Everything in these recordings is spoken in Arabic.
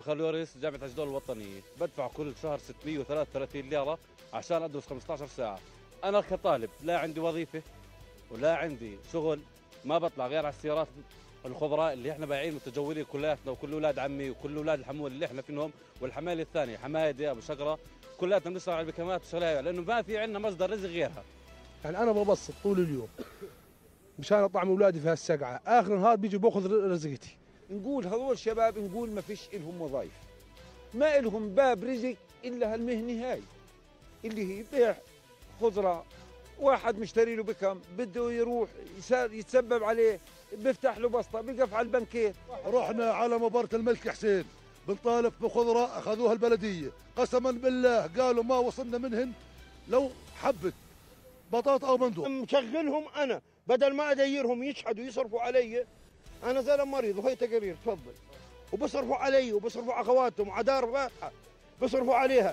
بكالوريوس جامعة عجلون الوطنية، بدفع كل شهر 633 ليرة عشان أدرس 15 ساعة. أنا كطالب لا عندي وظيفة ولا عندي شغل، ما بطلع غير على السيارات الخضراء اللي احنا بايعين متجولين كلياتنا، وكل اولاد عمي وكل اولاد الحمول اللي احنا فيهم، والحمايه الثانيه حمايدي ابو شقره، كلياتنا بنشتغل على البكمات وشغلها، لانه ما في عندنا مصدر رزق غيرها. يعني انا ببسط طول اليوم مشان اطعم اولادي في هالسقعه، اخر النهار بيجي باخذ رزقتي. نقول هذول شباب نقول ما فيش إلهم وظائف، ما إلهم باب رزق إلا هالمهنة هاي اللي هي بيع خضرة. واحد مشتري له بكم بده يروح يتسبب عليه، بيفتح له بسطة بيقف على البنكين. رحنا على مباراة الملك حسين بنطالب بخضرة، أخذوها البلدية قسما بالله، قالوا ما وصلنا منهن لو حبة بطاطا أو مندوق. مشغلهم أنا بدل ما أديرهم يشحدوا يصرفوا علي. أنا زلمة مريض وهي تقارير تفضل، وبصرفوا علي وبصرفوا على أخواتهم وعدار فاتحة بصرفوا عليها.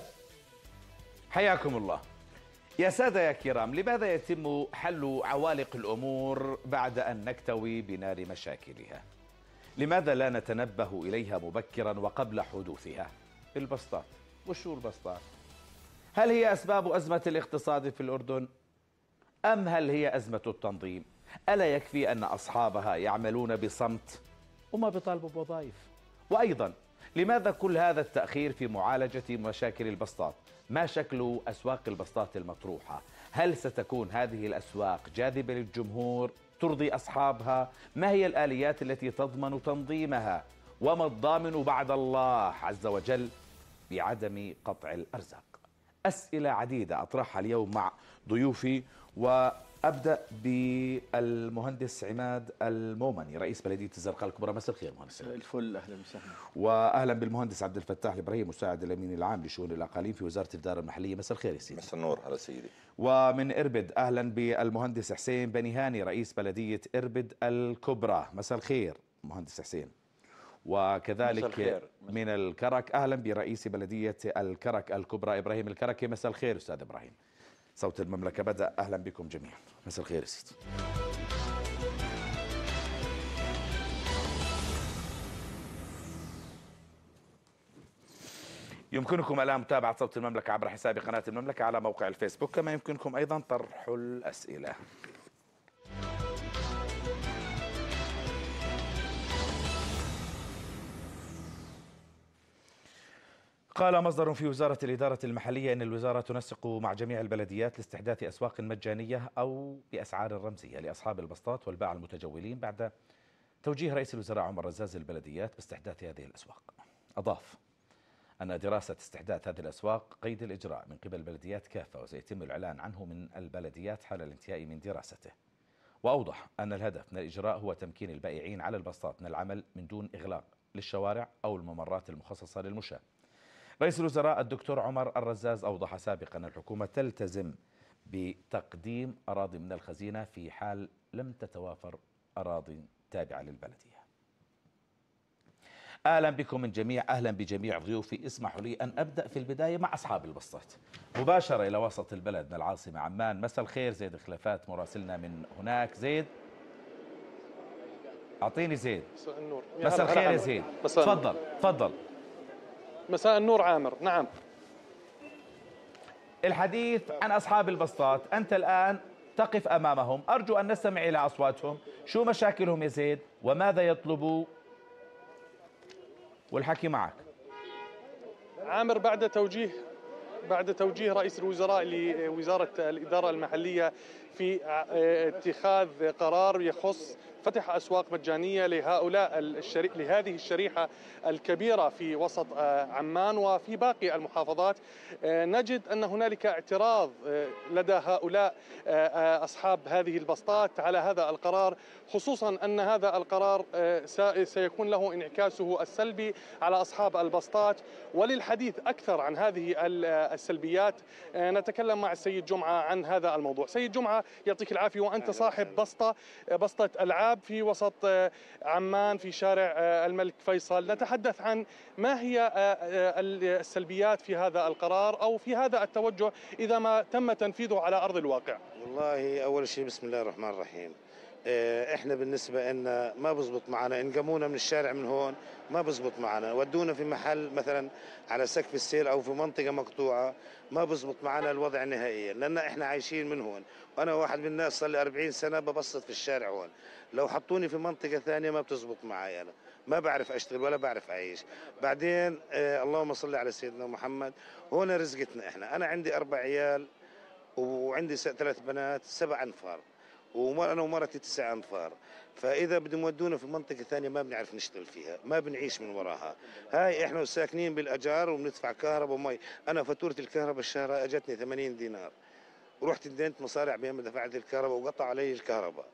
حياكم الله. يا سادة يا كرام، لماذا يتم حل عوالق الأمور بعد أن نكتوي بنار مشاكلها؟ لماذا لا نتنبه إليها مبكرا وقبل حدوثها؟ البسطات. وشو البسطات؟ هل هي أسباب أزمة الاقتصاد في الأردن؟ أم هل هي أزمة التنظيم؟ ألا يكفي أن أصحابها يعملون بصمت وما بيطالبوا بوظائف؟ وأيضا لماذا كل هذا التأخير في معالجة مشاكل البسطات؟ ما شكل أسواق البسطات المطروحة؟ هل ستكون هذه الأسواق جاذبة للجمهور ترضي أصحابها؟ ما هي الآليات التي تضمن تنظيمها؟ وما الضامن بعد الله عز وجل بعدم قطع الأرزاق؟ أسئلة عديدة أطرحها اليوم مع ضيوفي، وأبدأ بالمهندس عماد المومني رئيس بلدية الزرقاء الكبرى. مساء الخير مهندس. الفل، أهلا وسهلا. وأهلا بالمهندس عبد الفتاح الإبراهيم مساعد الأمين العام لشؤون الأقاليم في وزارة الإدارة المحلية. مساء الخير يا سيدي. مساء النور على سيدي. ومن إربد أهلا بالمهندس حسين بني هاني رئيس بلدية إربد الكبرى. مساء الخير مهندس حسين. وكذلك من الكرك أهلا برئيس بلدية الكرك الكبرى إبراهيم الكركي. مساء الخير أستاذ إبراهيم. صوت المملكة بدأ. أهلا بكم جميعا. مساء الخير يا سيدي. يمكنكم الآن متابعة صوت المملكة عبر حساب قناة المملكة على موقع الفيسبوك، كما يمكنكم أيضا طرح الأسئلة. قال مصدر في وزارة الإدارة المحلية إن الوزارة تنسق مع جميع البلديات لاستحداث أسواق مجانية أو بأسعار رمزية لأصحاب البسطات والباعة المتجولين بعد توجيه رئيس الوزراء عمر رزاز للبلديات باستحداث هذه الأسواق. أضاف أن دراسة استحداث هذه الأسواق قيد الإجراء من قبل البلديات كافة، وسيتم الإعلان عنه من البلديات حال الانتهاء من دراسته. وأوضح أن الهدف من الإجراء هو تمكين البائعين على البسطات من العمل من دون إغلاق للشوارع أو الممرات المخصصة للمشاة. رئيس الوزراء الدكتور عمر الرزاز أوضح سابقا أن الحكومة تلتزم بتقديم أراضي من الخزينة في حال لم تتوافر أراضي تابعة للبلدية. أهلا بكم من جميع، أهلا بجميع ضيوفي. اسمحوا لي أن أبدأ في البداية مع أصحاب البسطات مباشرة إلى وسط البلد من العاصمة عمان. مساء الخير زيد خلافات مراسلنا من هناك. زيد أعطيني زيد. مساء النور. مساء الخير يا زيد. تفضل تفضل. مساء النور عامر. نعم، الحديث عن أصحاب البسطات، أنت الآن تقف أمامهم، أرجو أن نستمع إلى أصواتهم. شو مشاكلهم يا زيد وماذا يطلبوا؟ والحكي معك عامر. بعد توجيه رئيس الوزراء لوزارة الإدارة المحلية في اتخاذ قرار يخص فتح أسواق مجانية لهذه الشريحة الكبيرة في وسط عمان وفي باقي المحافظات، نجد أن هنالك اعتراض لدى هؤلاء أصحاب هذه البسطات على هذا القرار، خصوصا أن هذا القرار سيكون له انعكاسه السلبي على أصحاب البسطات. وللحديث أكثر عن هذه السلبيات نتكلم مع السيد جمعة عن هذا الموضوع. سيد جمعة يعطيك العافية، وأنت صاحب بسطة ألعاب في وسط عمان في شارع الملك فيصل. نتحدث عن ما هي السلبيات في هذا القرار أو في هذا التوجه إذا ما تم تنفيذه على أرض الواقع. والله أول شيء بسم الله الرحمن الرحيم، احنا بالنسبه لنا ما بزبط معنا، انقمونا من الشارع من هون ما بزبط معنا، ودونا في محل مثلا على سقف السير او في منطقه مقطوعه ما بزبط معنا الوضع نهائيا، لان احنا عايشين من هون، وانا واحد من الناس صار لي 40 سنه ببسط في الشارع هون، لو حطوني في منطقه ثانيه ما بتزبط معي، انا ما بعرف اشتغل ولا بعرف اعيش. بعدين اللهم صل على سيدنا محمد، هون رزقتنا احنا، انا عندي 4 عيال وعندي 3 بنات 7 انفار، وانا ومرتي 9 انفار، فاذا بدهم يودونا في منطقه ثانيه ما بنعرف نشتغل فيها، ما بنعيش من وراها. هاي احنا ساكنين بالاجار وبندفع كهرباء ومي، انا فاتوره الكهرباء الشهر اجتني 80 دينار، ورحت اديت مصارع بيوم دفعت الكهرباء وقطع علي الكهرباء،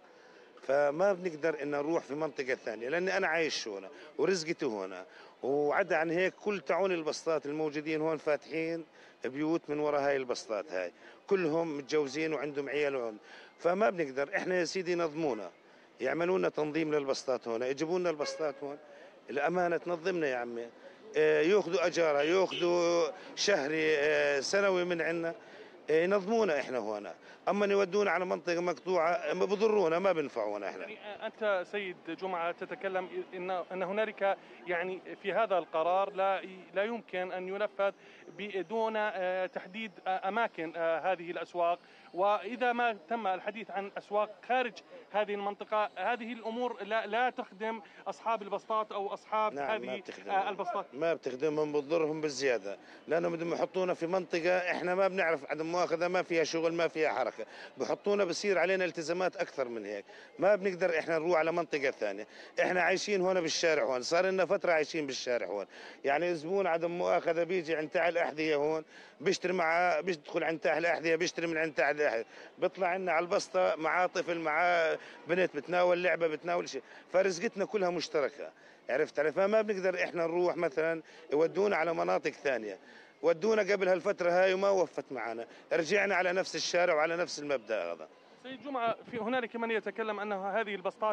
فما بنقدر ان نروح في منطقه ثانيه، لاني انا عايش هنا ورزقتي هنا، وعدا عن هيك كل تعون البسطات الموجودين هون فاتحين بيوت من وراء هاي البسطات، هاي كلهم متجوزين وعندهم عيال هون، فما بنقدر. احنا يا سيدي نظمونا، يعملوا لنا تنظيم للبسطات هون، يجيبوا لنا البسطات هون، الامانه تنظمنا يا عمي، ياخذوا اجاره، ياخذوا شهري، سنوي من عندنا، ينظمونا احنا هون، اما يودونا على منطقه مقطوعه ما بضرونا، ما بنفعونا احنا. يعني انت سيد جمعه تتكلم ان هنالك يعني في هذا القرار لا يمكن ان ينفذ بدون تحديد اماكن هذه الاسواق، واذا ما تم الحديث عن اسواق خارج هذه المنطقه هذه الامور لا تخدم اصحاب البسطات او اصحاب هذه البسطات. ما بتخدمهم، بتضرهم بالزياده، لانهم بدهم يحطونا في منطقه احنا ما بنعرف عدم مؤاخذه ما فيها شغل ما فيها حركه، بحطونا بصير علينا التزامات اكثر من هيك، ما بنقدر احنا نروح على منطقه ثانيه، احنا عايشين هون بالشارع هون، صار لنا فتره عايشين بالشارع هون، يعني زبون عدم مؤاخذه بيجي عند تاع الاحذيه هون بيشتري معاه، بيدخل عند تاع الاحذيه بيشتري من عند تاع الاحذيه، بيطلع عنا على البسطه معاه طفل معاه بنت بتناول لعبه بتناول شيء، فرزقتنا كلها مشتركه، عرفت علي؟ فما بنقدر احنا نروح مثلا يودونا على مناطق ثانيه، ودونا قبل هالفتره هاي وما وفت معنا، رجعنا على نفس الشارع وعلى نفس المبدا هذا. سيد جمعة، في هنالك من يتكلم أن هذه البسطات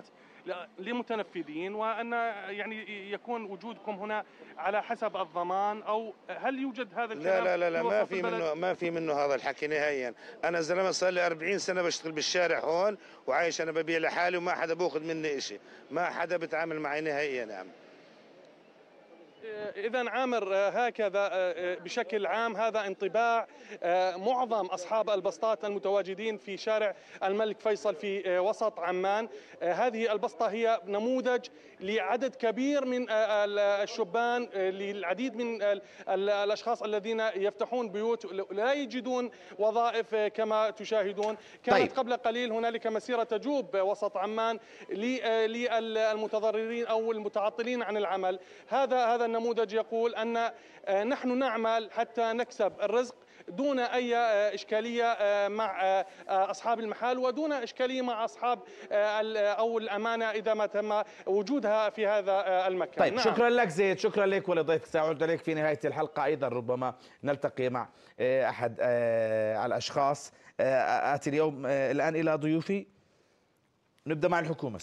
لمتنفذين، وأن يعني يكون وجودكم هنا على حسب الضمان، أو هل يوجد هذا الكلام؟ لا ما في منه هذا الحكي نهائيا، أنا زلمة صار لي 40 سنة بشتغل بالشارع هون وعايش أنا ببيع لحالي وما حدا بأخذ مني إشي، ما حدا بتعامل معي نهائيا يا عم. إذا عامر، هكذا بشكل عام هذا انطباع معظم أصحاب البسطات المتواجدين في شارع الملك فيصل في وسط عمان. هذه البسطة هي نموذج لعدد كبير من الشبان، للعديد من الأشخاص الذين يفتحون بيوت لا يجدون وظائف كما تشاهدون. كانت قبل قليل هنالك مسيرة تجوب وسط عمان للمتضررين أو المتعطلين عن العمل. هذا النموذج يقول أن نحن نعمل حتى نكسب الرزق دون أي إشكالية مع أصحاب المحال، ودون إشكالية مع أصحاب أو الأمانة إذا ما تم وجودها في هذا المكان. طيب، نعم. شكرا لك زيد، شكرا لك ولضيفك. سأعود إليك في نهاية الحلقة أيضا، ربما نلتقي مع أحد الأشخاص. آتي اليوم الآن إلى ضيوفي، نبدأ مع الحكومة.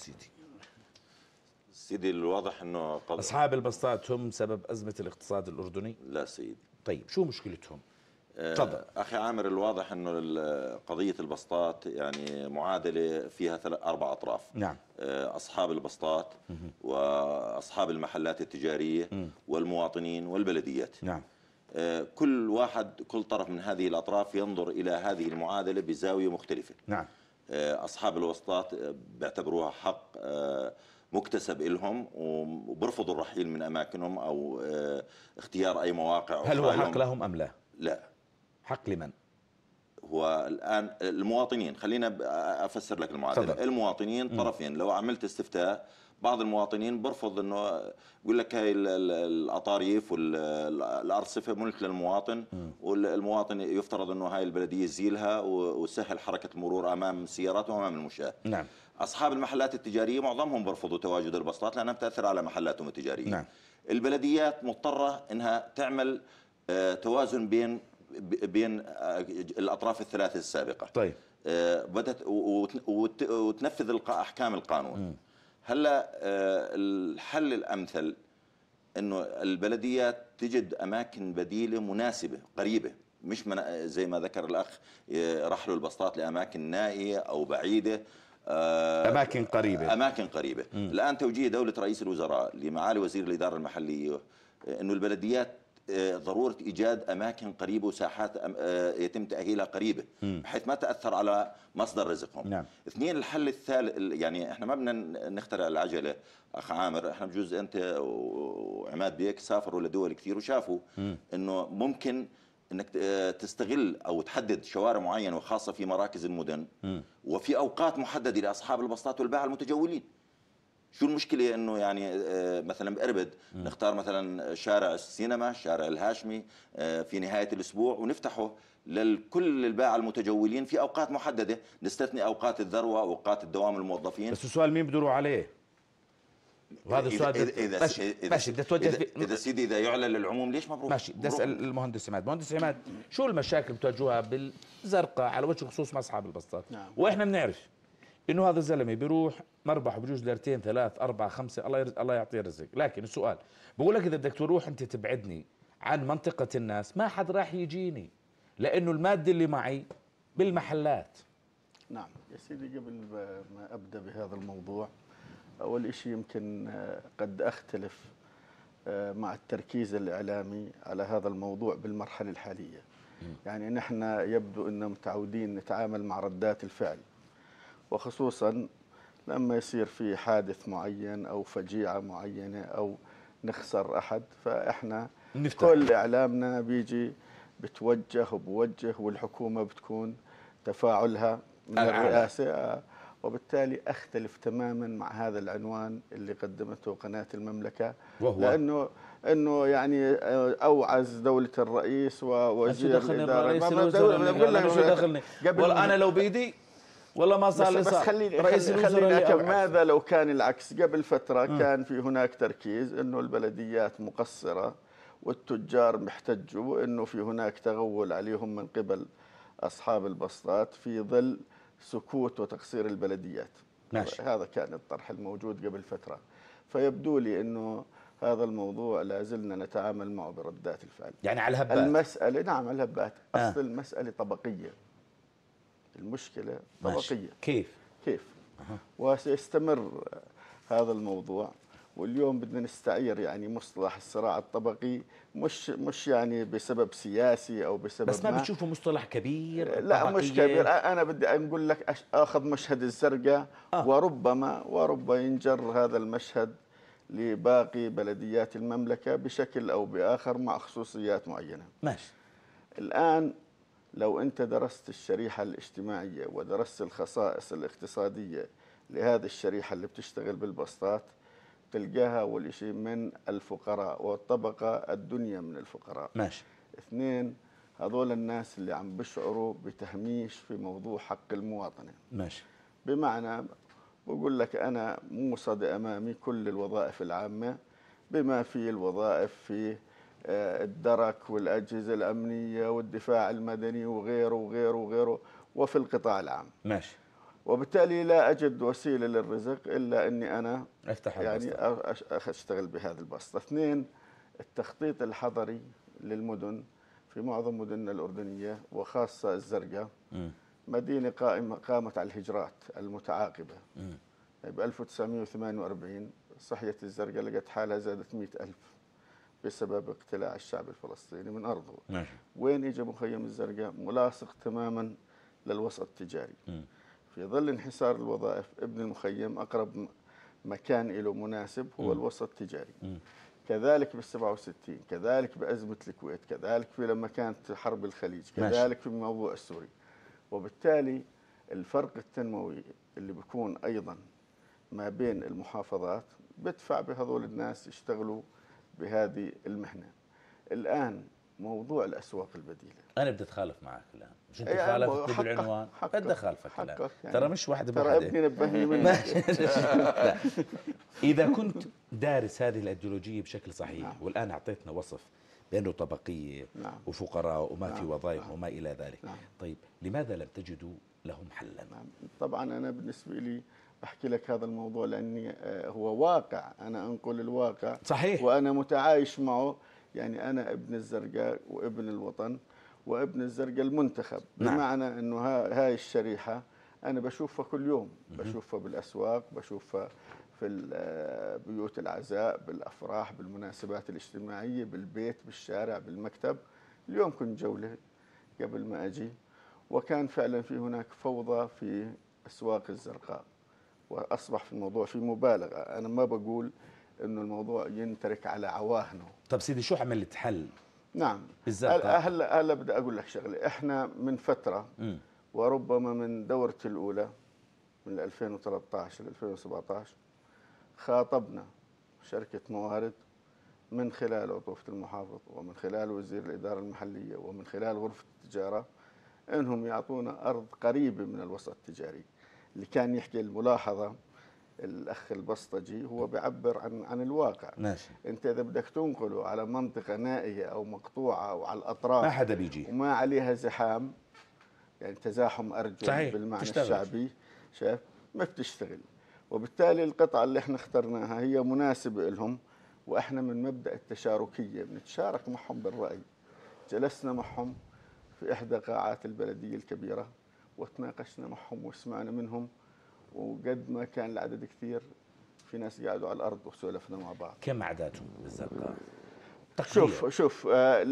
سيدي الواضح انه اصحاب البسطات هم سبب ازمه الاقتصاد الاردني؟ لا سيدي. طيب شو مشكلتهم؟ تفضل. اخي عامر، الواضح انه قضيه البسطات يعني معادله فيها 4 اطراف. نعم. اصحاب البسطات واصحاب المحلات التجاريه والمواطنين والبلديات. نعم. كل طرف من هذه الاطراف ينظر الى هذه المعادله بزاويه مختلفه. نعم. اصحاب البسطات بيعتبروها حق مكتسب لهم، وبرفضوا الرحيل من اماكنهم او اختيار اي مواقع. هل هو حق لهم ام لا؟ لا. حق لمن؟ هو الان المواطنين، خلينا افسر لك المعادله. صدق. المواطنين طرفين، لو عملت استفتاء بعض المواطنين برفض انه يقول لك هاي الاطاريف والارصفه ملك للمواطن، والمواطن يفترض انه هاي البلديه تزيلها وسهل حركه المرور امام السيارات وامام المشاة. نعم. اصحاب المحلات التجاريه معظمهم برفضوا تواجد البسطات لانها بتاثر على محلاتهم التجاريه. نعم. البلديات مضطره انها تعمل توازن بين الاطراف الثلاثه السابقه. طيب. بدت وتنفذ احكام القانون. هلا الحل الامثل انه البلديات تجد اماكن بديله مناسبه قريبه، مش زي ما ذكر الاخ رحلوا البسطات لاماكن نائيه او بعيده أماكن قريبة. أماكن قريبة. الآن توجيه دولة رئيس الوزراء لمعالي وزير الإدارة المحلية أنه البلديات ضرورة إيجاد أماكن قريبة وساحات يتم تأهيلها قريبة بحيث ما تأثر على مصدر رزقهم. نعم. اثنين، الحل الثالث، يعني احنا ما بدنا نخترع العجلة أخ عامر، احنا بجوز أنت وعماد بيك سافروا لدول كثير وشافوا أنه ممكن انك تستغل او تحدد شوارع معينه وخاصه في مراكز المدن وفي اوقات محدده لاصحاب البسطات والباعة المتجولين. شو المشكله انه يعني مثلا بأربد نختار مثلا شارع السينما، شارع الهاشمي في نهايه الاسبوع ونفتحه لكل الباعة المتجولين في اوقات محدده، نستثني اوقات الذروه واوقات الدوام الموظفين. بس السؤال مين بدوروا عليه؟ وهذا السؤال ماشي بدي اتوجه اذا سيدي اذا يعلن للعموم ليش مبروك؟ ماشي بدي اسال المهندس عماد. مهندس عماد، شو المشاكل بتواجهوها بالزرقاء على وجه الخصوص مع اصحاب البسطات؟ نعم. واحنا بنعرف انه هذا الزلمه بيروح مربح بجوز ليرتين ثلاث اربع خمسه، الله يعطيه رزق، لكن السؤال بقول لك اذا بدك تروح انت تبعدني عن منطقه الناس ما حد راح يجيني لانه الماده اللي معي بالمحلات. نعم يا سيدي، قبل ما ابدا بهذا الموضوع، أول شيء يمكن قد أختلف مع التركيز الإعلامي على هذا الموضوع بالمرحلة الحالية. يعني نحن يبدو أننا متعودين نتعامل مع ردات الفعل، وخصوصا لما يصير في حادث معين أو فجيعة معينة أو نخسر أحد، فإحنا كل إعلامنا بيجي بتوجه وبوجه، والحكومة بتكون تفاعلها من الرئاسة، وبالتالي أختلف تماما مع هذا العنوان اللي قدمته قناة المملكة، وهو لأنه يعني أوعز دولة الرئيس ووزير الإدارة. قبل أنا لو بيدي والله ما صار بس خليني ماذا لو كان العكس؟ قبل فترة كان في هناك تركيز أنه البلديات مقصرة والتجار محتجوا، أنه في هناك تغول عليهم من قبل أصحاب البسطات في ظل سكوت وتقصير البلديات. ماشي. هذا كان الطرح الموجود قبل فترة، فيبدو لي أنه هذا الموضوع لا زلنا نتعامل معه بردات الفعل. يعني على الهبات المسألة، نعم على الهبات. أصل المسألة طبقية، المشكلة طبقية. ماشي. كيف؟ وسيستمر هذا الموضوع. واليوم بدنا نستعير يعني مصطلح الصراع الطبقي، مش يعني بسبب سياسي او بسبب بس ما بتشوفه مصطلح كبير؟ لا مش كبير. انا بدي اقول لك اخذ مشهد الزرقاء وربما ينجر هذا المشهد لباقي بلديات المملكة بشكل او باخر مع خصوصيات معينة. ماشي. الان لو انت درست الشريحة الاجتماعية ودرست الخصائص الاقتصادية لهذه الشريحة اللي بتشتغل بالبسطات، تلقاها أول شيء من الفقراء والطبقة الدنيا من الفقراء. ماشي. اثنين، هذول الناس اللي عم بيشعروا بتهميش في موضوع حق المواطنة. ماشي. بمعنى بقول لك أنا موصد أمامي كل الوظائف العامة بما في الوظائف في الدرك والأجهزة الأمنية والدفاع المدني وغيره وغيره وغيره وفي القطاع العام. ماشي. وبالتالي لا أجد وسيلة للرزق إلا أني أنا أفتح يعني أشتغل بهذا البسطة. اثنين، التخطيط الحضري للمدن في معظم مدننا الأردنية وخاصة الزرقاء مدينة قامت على الهجرات المتعاقبة. ب 1948 صحية الزرقاء لقت حالها زادت 100,000 بسبب اقتلاع الشعب الفلسطيني من أرضه. ماشي. وين إجا مخيم الزرقاء؟ ملاصق تماما للوسط التجاري. في ظل انحسار الوظائف ابن المخيم أقرب مكان له مناسب هو الوسط التجاري. كذلك بال67، كذلك بأزمة الكويت، كذلك في لما كانت حرب الخليج، كذلك في الموضوع السوري. وبالتالي الفرق التنموي اللي بيكون أيضا ما بين المحافظات بدفع بهذول الناس يشتغلوا بهذه المهنة. الآن موضوع الأسواق البديلة، أنا بدي أتخالف معك الآن، مش أنت خالفتني بالعنوان، بدي أخالفك الآن. يعني ترى مش واحدة ترى ابني نبهني منك. إذا كنت دارس هذه الأيديولوجية بشكل صحيح، والآن أعطيتنا وصف بأنه طبقية وفقراء وما في وظائف وما إلى ذلك، طيب لماذا لم تجدوا لهم حلا؟ طبعا أنا بالنسبة لي أحكي لك هذا الموضوع لأني هو واقع، أنا أنقل الواقع صحيح وأنا متعايش معه. يعني أنا ابن الزرقاء وابن الوطن وابن الزرقاء المنتخب. بمعنى أنه هاي الشريحة أنا بشوفها كل يوم، بشوفها بالأسواق، بشوفها في بيوت العزاء، بالأفراح، بالمناسبات الاجتماعية، بالبيت، بالشارع، بالمكتب. اليوم كنت جولة قبل ما أجي، وكان فعلا في هناك فوضى في أسواق الزرقاء، وأصبح في الموضوع في مبالغة. أنا ما بقول إنه الموضوع ينترك على عواهنه. طب سيدي شو عملت حل؟ نعم بالزرقاء. هلا بدي أقول لك شغلة. إحنا من فترة وربما من دورتي الأولى من 2013 ل 2017 خاطبنا شركة موارد من خلال عطوفة المحافظ ومن خلال وزير الإدارة المحلية ومن خلال غرفة التجارة إنهم يعطونا أرض قريبة من الوسط التجاري. اللي كان يحكي الملاحظة الأخ البسطجي هو بيعبر عن الواقع. ماشي. أنت إذا بدك تنقله على منطقة نائية أو مقطوعة أو على الأطراف ما حدا بيجي وما عليها زحام، يعني تزاحم أرجل صحيح. بالمعنى تشتغل. الشعبي، شايف ما بتشتغل. وبالتالي القطعة اللي احنا اخترناها هي مناسبة لهم، واحنا من مبدأ التشاركية بنتشارك معهم بالرأي. جلسنا معهم في إحدى قاعات البلدية الكبيرة وتناقشنا معهم وسمعنا منهم، وقد ما كان العدد كثير في ناس قاعدوا على الأرض وسولفنا مع بعض. كم عددهم بالزرقاء؟ شوف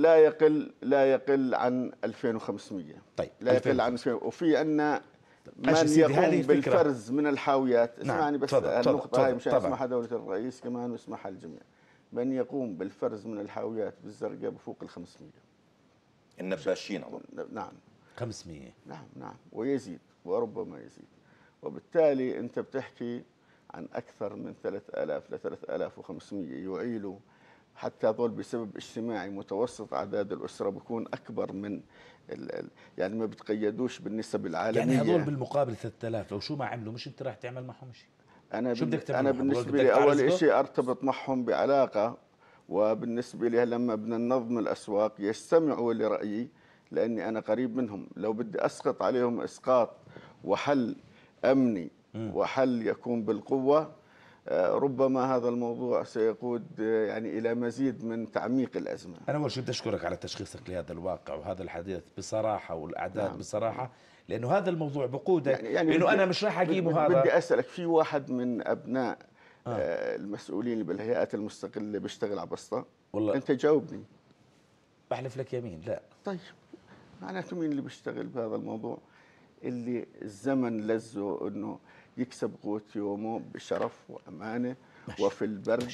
لا يقل عن 2500. طيب لا يقل عن 2000. وفي عندنا من يقوم بالفرز من الحاويات. اسمعني بس النقطة هاي مشان يسمعها دولة الرئيس كمان ويسمعها الجميع. من يقوم بالفرز من الحاويات بالزرقاء بفوق 500 النباشين. نعم 500. نعم ويزيد وربما يزيد. وبالتالي انت بتحكي عن اكثر من 3000 ل 3500 يعيلوا. حتى هذول بسبب اجتماعي متوسط اعداد الاسره بيكون اكبر من يعني ما بتقيدوش بالنسب العالميه. يعني هذول بالمقابل 3000 لو شو ما عملوا مش انت راح تعمل معهم شيء؟ انا بالنسبه لي اول شيء ارتبط معهم بعلاقه، وبالنسبه لي لما بدنا ننظم الاسواق يستمعوا لرايي لاني انا قريب منهم. لو بدي اسقط عليهم اسقاط وحل امني وحل يكون بالقوه، ربما هذا الموضوع سيقود يعني إلى مزيد من تعميق الأزمة. أنا أول شيء بدي أشكرك على تشخيصك لهذا الواقع وهذا الحديث بصراحة والأعداد بصراحة، لأنه هذا الموضوع بقودك يعني إنه أنا مش راح أجيبه. هذا بدي أسألك، في واحد من أبناء المسؤولين بالهيئات المستقلة بيشتغل على بسطة؟ والله أنت جاوبني. بحلف لك يمين لا. طيب معناته مين اللي بيشتغل بهذا الموضوع؟ اللي الزمن لزه انه يكسب قوت يومه بشرف وامانه وفي البرد.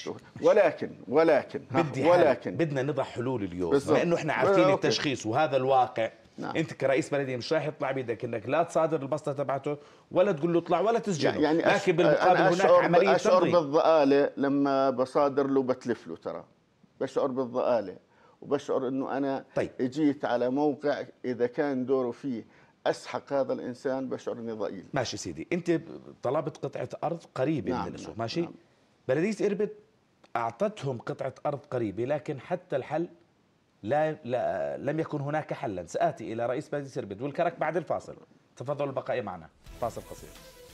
ولكن بدنا نضع حلول اليوم بما انه احنا عارفين التشخيص وهذا الواقع. نعم. انت كرئيس بلديه مش راح يطلع بيدك انك لا تصادر البسطه تبعته ولا تقول له اطلع ولا تسجنه، يعني لكن بالمقابل هناك عمليه اشعر بالضآلة لما بصادر له بتلف له. ترى بشعر بالضآلة وبشعر انه انا اجيت على موقع اذا كان دوره فيه اسحق هذا الانسان بشعر اني ضئيل. ماشي سيدي، انت طلبت قطعه ارض قريبه من السوق. ماشي. نعم. بلديه إربد اعطتهم قطعه ارض قريبه، لكن حتى الحل لم يكن هناك حلا. سآتي الى رئيس بلديه إربد والكرك بعد الفاصل. تفضلوا البقاء معنا، فاصل قصير.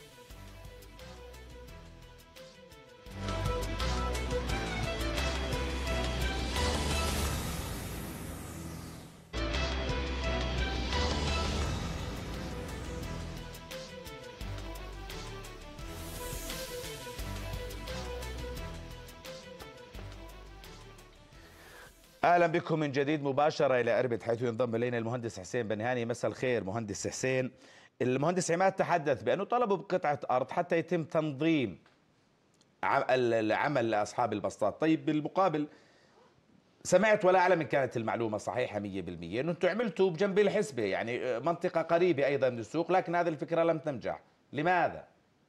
اهلا بكم من جديد مباشره الى إربد، حيث ينضم الينا المهندس حسين بن هاني. مساء الخير مهندس حسين. المهندس عماد تحدث بانه طلبوا بقطعه ارض حتى يتم تنظيم العمل لاصحاب البسطات. طيب بالمقابل سمعت ولا اعلم ان كانت المعلومه صحيحه 100% انه انتم عملتوا بجنب الحسبه، يعني منطقه قريبه ايضا من السوق، لكن هذه الفكره لم تنجح. لماذا؟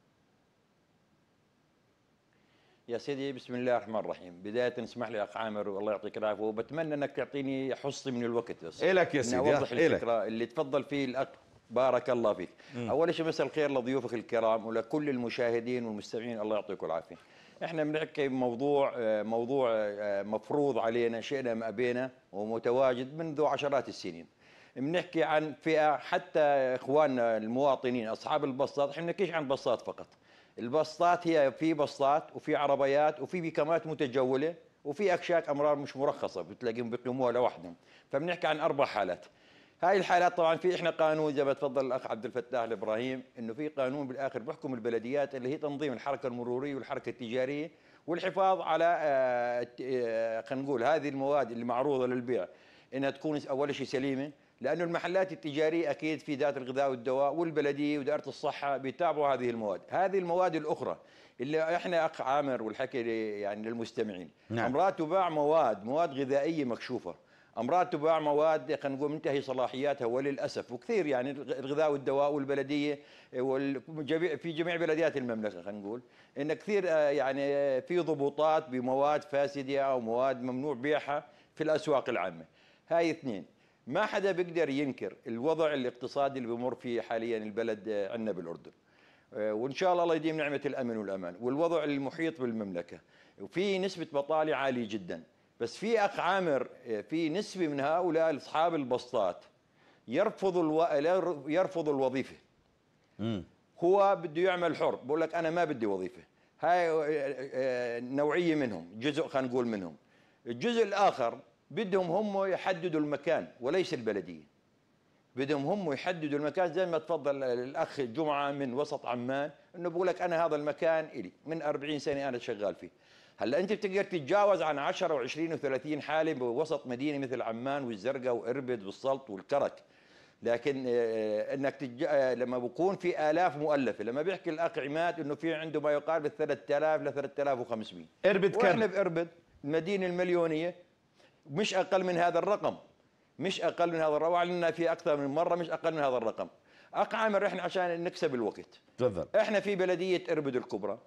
يا سيدي بسم الله الرحمن الرحيم. بداية اسمح لي أخ عامر والله يعطيك العافية، وبتمنى أنك تعطيني حصتي من الوقت بس. إلك يا سيدي. أوضح الفكرة اللي تفضل فيه الأخ. بارك الله فيك. أول شيء مساء الخير لضيوفك الكرام ولكل المشاهدين والمستمعين، الله يعطيكم العافية. إحنا بنحكي موضوع مفروض علينا شئنا ما أبينا ومتواجد منذ عشرات السنين. بنحكي عن فئة حتى إخواننا المواطنين أصحاب البسطات. إحنا بنحكيش عن بسطات فقط. البسطات هي في بسطات وفي عربيات وفي بيكامات متجولة وفي أكشاك أمرار مش مرخصة بتلاقيهم بيقيموها لوحدهم. فبنحكي عن 4 حالات. هاي الحالات طبعا في احنا قانون زي ما تفضل الاخ عبد الفتاح الابراهيم انه في قانون بالاخر بيحكم البلديات اللي هي تنظيم الحركه المروريه والحركه التجاريه والحفاظ على خلينا نقول هذه المواد اللي معروضه للبيع انها تكون اول شيء سليمه، لانه المحلات التجاريه اكيد في ذات الغذاء والدواء والبلديه ودائره الصحه بيتابعوا هذه المواد، هذه المواد الاخرى اللي احنا اخ عامر والحكي يعني للمستمعين، نعم. امراض تباع مواد غذائيه مكشوفه، امراض تباع مواد خلينا نقول منتهي صلاحياتها وللاسف، وكثير يعني الغذاء والدواء والبلديه في جميع بلديات المملكه خلينا نقول ان كثير يعني في ضبوطات بمواد فاسده او مواد ممنوع بيعها في الاسواق العامه. هاي اثنين، ما حدا بيقدر ينكر الوضع الاقتصادي اللي بمر فيه حاليا البلد عندنا بالاردن، وان شاء الله يديم نعمه الامن والامان، والوضع المحيط بالمملكه، وفي نسبه بطاله عاليه جدا، بس في اخ عامر في نسبه من هؤلاء اصحاب البسطات يرفض الوظيفه. هو بده يعمل حر، بقول لك انا ما بدي وظيفه. هاي نوعيه منهم، جزء خلينا نقول منهم. الجزء الاخر بدهم هم يحددوا المكان وليس البلديه. بدهم هم يحددوا المكان زي ما تفضل الاخ جمعه من وسط عمان انه بقول لك انا هذا المكان الي من 40 سنه انا شغال فيه. هلا انت بتقدر تتجاوز عن 10 و20 و30 حاله بوسط مدينه مثل عمان والزرقاء واربد والسلط والكرك، لكن انك لما بكون في الاف مؤلفه، لما بيحكي الاخ عماد انه في عنده ما يقارب 3000 ل 3500 اربد كم؟ واحنا باربد المدينه المليونيه مش اقل من هذا الرقم، مش اقل من هذا الرقم، وعلنا في اكثر من مره مش اقل من هذا الرقم. اخ عامر احنا عشان نكسب الوقت تفضل، احنا في بلديه اربد الكبرى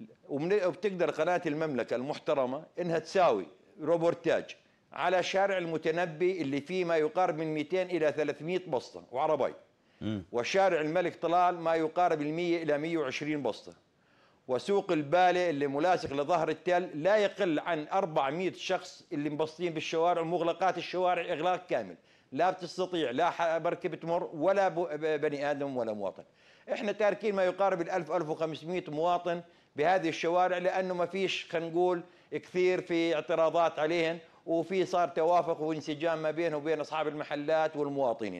وبتقدر قناه المملكه المحترمه انها تساوي روبورتاج على شارع المتنبي اللي فيه ما يقارب من 200 الى 300 بسطه وعرباي، وشارع الملك طلال ما يقارب ال 100 الى 120 بسطه، وسوق البالة اللي ملاصق لظهر التل لا يقل عن 400 شخص اللي مبسطين بالشوارع ومغلقات الشوارع إغلاق كامل، لا بتستطيع لا بركة تمر ولا بني آدم ولا مواطن. احنا تاركين ما يقارب ال 1500 مواطن بهذه الشوارع لأنه ما فيش خلينا نقول كثير في اعتراضات عليهن، وفي صار توافق وانسجام ما بينه وبين أصحاب المحلات والمواطنين.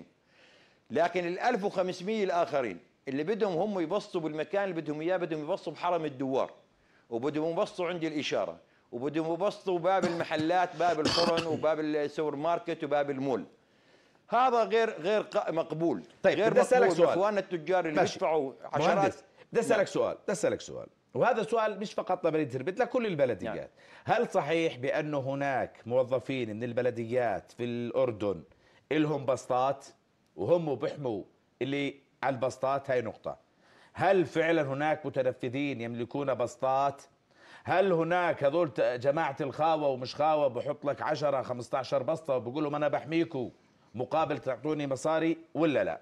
لكن ال 1500 الآخرين اللي بدهم هم يبسطوا بالمكان اللي بدهم اياه، بدهم يبسطوا بحرم الدوار، وبدهم يبسطوا عند الاشاره، وبدهم يبسطوا باب المحلات، باب الفرن وباب السوبر ماركت وباب المول. هذا غير مقبول. طيب غير بدي اسالك سؤال، اخواننا التجار اللي بيدفعوا عشرات. بدي اسالك سؤال، وهذا سؤال مش فقط لبلديه اربد، لكل البلديات. يعني. هل صحيح بانه هناك موظفين من البلديات في الاردن لهم بسطات وهم بيحموا اللي على البسطات؟ هاي نقطة. هل فعلا هناك متنفذين يملكون بسطات؟ هل هناك هذول جماعة الخاوة ومش خاوة بحط لك 10 15 بسطة وبقول لهم أنا بحميكوا مقابل تعطوني مصاري ولا لا؟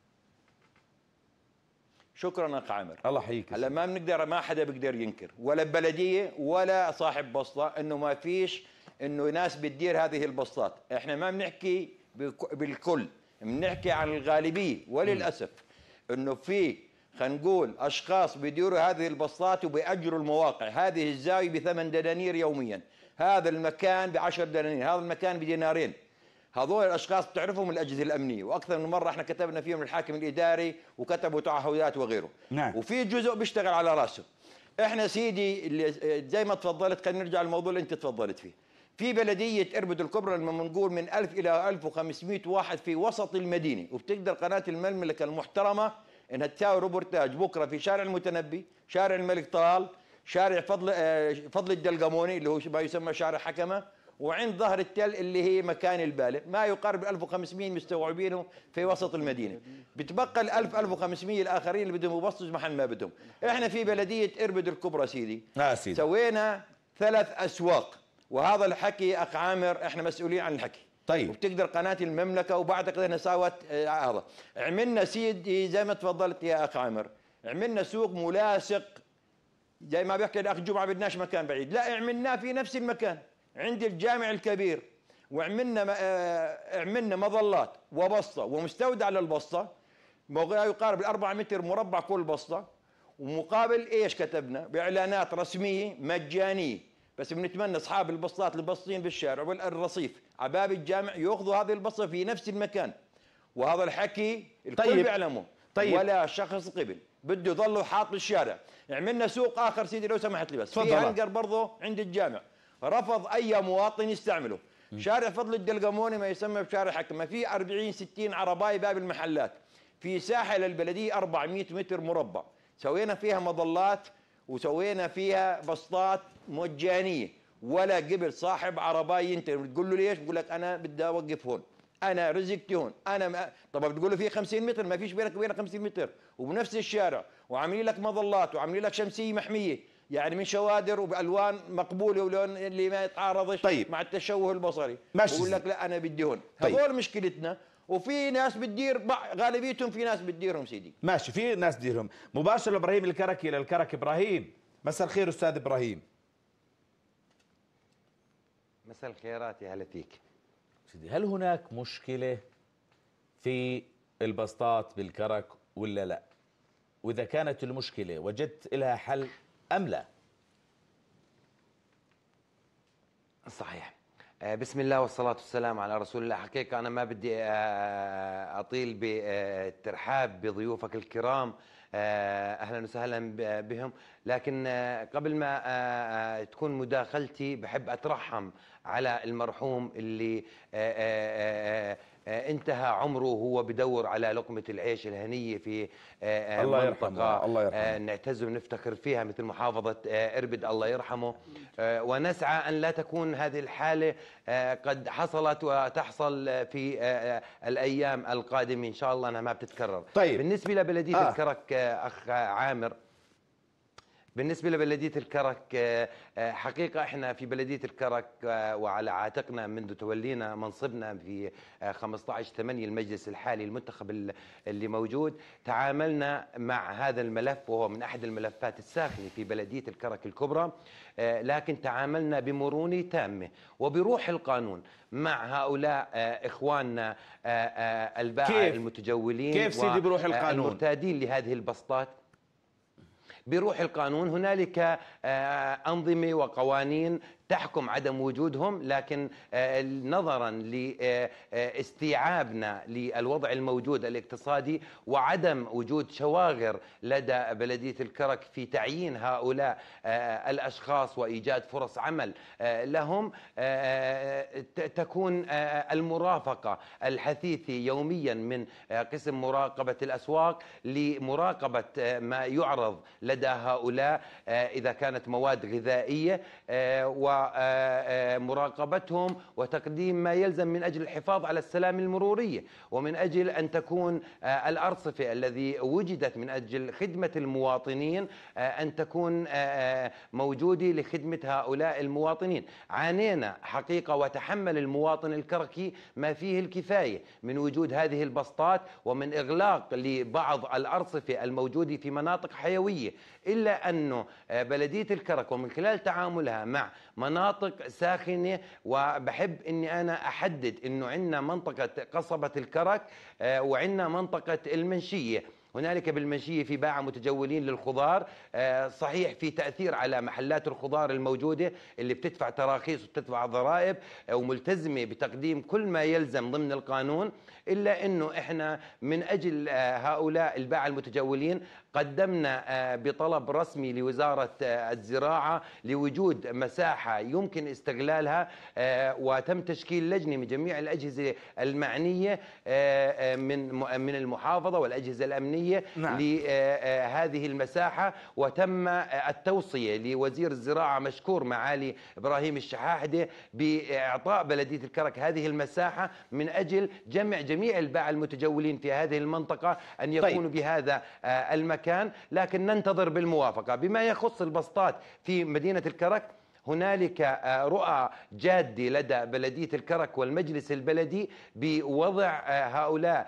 شكرا اخ عامر، الله يحييك. هلا ما حدا بيقدر ينكر، ولا بلديه ولا صاحب بسطه، انه ما فيش انه ناس بتدير هذه البسطات. احنا ما بنحكي بالكل، بنحكي عن الغالبيه، وللاسف انه في خلينا نقول اشخاص بيديروا هذه البسطات وبيأجروا المواقع. هذه الزاويه ب8 دنانير يوميا، هذا المكان ب10 دنانير، هذا المكان بدينارين. هذول الاشخاص بتعرفهم الاجهزه الامنيه، واكثر من مره احنا كتبنا فيهم الحاكم الاداري وكتبوا تعهدات وغيره. نعم. وفي جزء بيشتغل على راسه. احنا سيدي اللي زي ما تفضلت، خلينا نرجع للموضوع اللي انت تفضلت فيه. في بلديه اربد الكبرى لما بنقول من 1000 الى 1500 واحد في وسط المدينه، وبتقدر قناه المملكه المحترمه انها تساوي روبورتاج بكره في شارع المتنبي، شارع الملك طلال، شارع فضل الدلقموني اللي هو ما يسمى شارع حكمه، وعند ظهر التل اللي هي مكان البالة، ما يقارب 1500 مستوعبينه في وسط المدينه. بتبقى ال 1500 الاخرين اللي بدهم يبسطوا محل ما بدهم. احنا في بلديه اربد الكبرى سيدي سوينا 3 اسواق، وهذا الحكي اخ عامر احنا مسؤولين عن الحكي. طيب. وبتقدر قناه المملكه وبعد كده ساوت هذا. عملنا سيدي زي ما تفضلت يا اخ عامر، عملنا سوق ملاصق زي ما بيحكي الاخ جمعه، بدناش مكان بعيد، لا عملناه في نفس المكان عند الجامع الكبير، وعملنا مظلات وبسطه ومستودع للبسطه يقارب 4 متر مربع كل بسطه، ومقابل ايش كتبنا؟ باعلانات رسميه مجانيه، بس بنتمنى اصحاب البسطات اللي باصين بالشارع والرصيف على باب الجامع ياخذوا هذه البسطه في نفس المكان، وهذا الحكي الكل طيب. بيعلمه. طيب. ولا شخص قبل بده يضله حاط بالشارع. عملنا سوق اخر سيدي لو سمحت لي بس، في هنجر برضه عند الجامع رفض اي مواطن يستعمله. شارع فضل الدلقموني ما يسمى بشارع حكم، ما في 40 60 عرباي باب المحلات، في ساحه للبلديه 400 متر مربع، سوينا فيها مظلات وسوينا فيها بسطات مجانيه، ولا قبل صاحب عرباي ينتهي بتقول له ليش؟ بقول لك انا بدي اوقف هون، انا رزقتي هون، انا طبعا بتقول له في 50 متر، ما فيش بينك وبينه 50 متر وبنفس الشارع وعاملين لك مظلات وعاملين لك شمسيه محميه، يعني من شوادر وبالوان مقبوله ولون اللي ما يتعارضش طيب. مع التشوه البصري. ماشي. بقول لك لا انا بدي هون. طيب. هذول مشكلتنا، وفي ناس بتدير غالبيتهم في ناس بتديرهم سيدي. ماشي، في ناس تديرهم. مباشر ابراهيم الكركي للكرك. ابراهيم، مساء الخير استاذ ابراهيم. مساء الخيرات يا هلا فيك سيدي. هل هناك مشكله في البسطات بالكرك ولا لا؟ واذا كانت المشكله وجدت لها حل ام لا؟ صحيح. بسم الله والصلاة والسلام على رسول الله. حقيقة أنا ما بدي أطيل بالترحاب بضيوفك الكرام، أهلا وسهلا بهم، لكن قبل ما تكون مداخلتي بحب أترحم على المرحوم اللي انتهى عمره وهو بدور على لقمة العيش الهنية في منطقة نعتز ونفتخر فيها مثل محافظة إربد الله يرحمه، ونسعى أن لا تكون هذه الحالة قد حصلت وتحصل في الأيام القادمة إن شاء الله أنها ما بتتكرر. طيب. بالنسبة لبلدية الكرك أخ عامر، بالنسبة لبلدية الكرك حقيقة احنا في بلدية الكرك وعلى عاتقنا منذ تولينا منصبنا في 15/8 المجلس الحالي المنتخب اللي موجود، تعاملنا مع هذا الملف وهو من أحد الملفات الساخنة في بلدية الكرك الكبرى، لكن تعاملنا بمرونة تامة وبروح القانون مع هؤلاء إخواننا البائع المتجولين. كيف سيدي بروح القانون؟ المرتادين لهذه البسطات بروح القانون. هنالك أنظمة وقوانين تحكم عدم وجودهم، لكن نظرا لاستيعابنا للوضع الموجود الاقتصادي وعدم وجود شواغر لدى بلدية الكرك في تعيين هؤلاء الأشخاص وإيجاد فرص عمل لهم، تكون المرافقة الحثيثة يوميا من قسم مراقبة الأسواق لمراقبة ما يعرض لدى هؤلاء إذا كانت مواد غذائية، ومراقبتهم وتقديم ما يلزم من أجل الحفاظ على السلام المرورية، ومن أجل أن تكون الأرصفة الذي وجدت من أجل خدمة المواطنين أن تكون موجودة لخدمة هؤلاء المواطنين. عانينا حقيقة وتحمل المواطن الكركي ما فيه الكفاية من وجود هذه البسطات ومن إغلاق لبعض الأرصفة الموجودة في مناطق حيوية، إلا أنه بلدية الكرك ومن خلال تعاملها مع مناطق ساخنة، وبحب أني أنا أحدد أنه عندنا منطقة قصبة الكرك وعندنا منطقة المنشية. هنالك بالمنشية في باعة متجولين للخضار، صحيح في تأثير على محلات الخضار الموجودة اللي بتدفع تراخيص وبتدفع ضرائب وملتزمة بتقديم كل ما يلزم ضمن القانون، إلا أنه إحنا من أجل هؤلاء الباعة المتجولين قدمنا بطلب رسمي لوزارة الزراعة لوجود مساحة يمكن استغلالها، وتم تشكيل لجنة من جميع الأجهزة المعنية من المحافظة والأجهزة الأمنية لهذه المساحة، وتم التوصية لوزير الزراعة مشكور معالي إبراهيم الشحاحدة بإعطاء بلدية الكرك هذه المساحة من أجل جمع جميع الباعة المتجولين في هذه المنطقة أن يكونوا بهذا المكان، لكن ننتظر بالموافقة. بما يخص البسطات في مدينة الكرك، هنالك رؤى جادة لدى بلدية الكرك والمجلس البلدي بوضع هؤلاء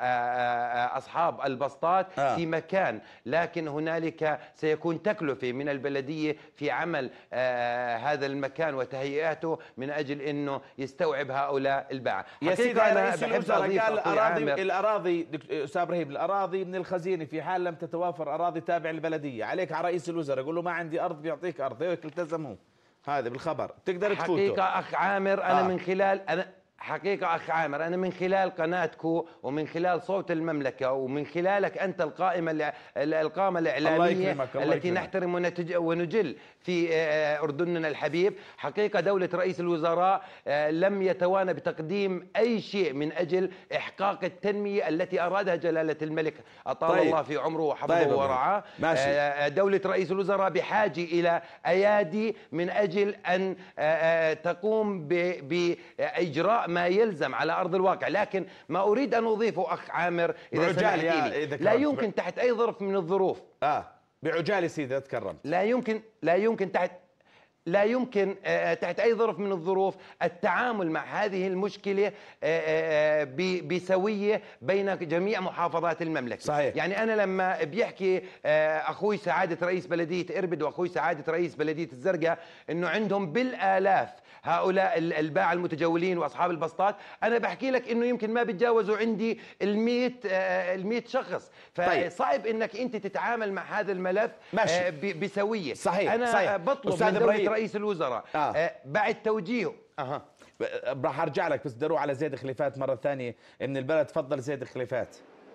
أصحاب البسطات في مكان، لكن هنالك سيكون تكلفة من البلدية في عمل هذا المكان وتهيئته من أجل أنه يستوعب هؤلاء الباعة. يا سيدي رئيس الوزراء قال الأراضي أستاذ إبراهيم، الأراضي من الخزينة في حال لم تتوافر أراضي تابعة للبلدية، عليك على رئيس الوزراء يقول له ما عندي أرض بيعطيك أرض، هيك التزموا. هذا بالخبر تقدر تفوته. حقيقة أخ عامر أنا من خلال حقيقة أخ عامر، أنا من خلال قناتكم ومن خلال صوت المملكة ومن خلالك أنت القامة الإعلامية التي نحترم ونجل في أردننا الحبيب، حقيقة دولة رئيس الوزراء لم يتوانى بتقديم أي شيء من أجل إحقاق التنمية التي أرادها جلالة الملك أطال الله في عمره وحفظه ورعاه. دولة رئيس الوزراء بحاجة إلى أيادي من أجل أن تقوم بإجراء ما يلزم على أرض الواقع، لكن ما أريد أن أضيفه أخ عامر إذا سمحت لي، لا يمكن تحت أي ظرف من الظروف بعجالة سيدي أتكرم، لا يمكن تحت أي ظرف من الظروف التعامل مع هذه المشكلة بسوية بين جميع محافظات المملكة. صحيح. يعني أنا لما بيحكي أخوي سعادة رئيس بلدية إربد وأخوي سعادة رئيس بلدية الزرقاء إنه عندهم بالآلاف هؤلاء الباعة المتجولين وأصحاب البسطات، أنا بحكي لك إنه يمكن ما بيتجاوزوا عندي ال100 شخص، فصعب إنك أنت تتعامل مع هذا الملف بسوية. صحيح. أنا صحيح. بطلب من دولة رئيس الوزراء بعد توجيهه راح ارجع لك، بس بدي اروح على زيد خليفات مره ثانيه من البلد. تفضل زيد خليفات.